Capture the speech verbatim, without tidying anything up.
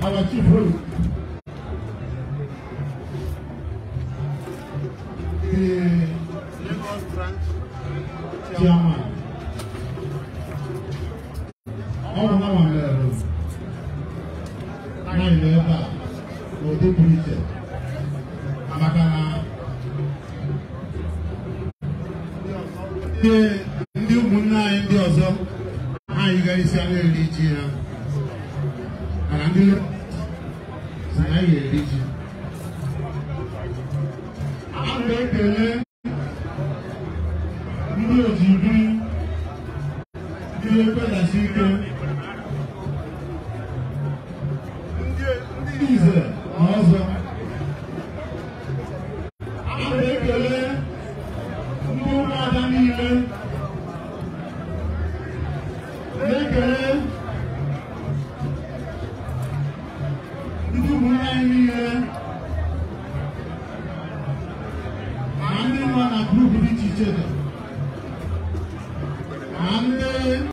our chief holy, the Lagos branch chairman. All of them are there. Nine level, or the preacher. Amakana. The new Muna in the Ozo. Ah, you guys are religion. And I'm doing I religion. I'm going to learn. You know, you do. You know, what you do. Diese, also, I'm going to learn. You know, I'm going Lekele, itu mulai ni eh, ane mana group di cicer.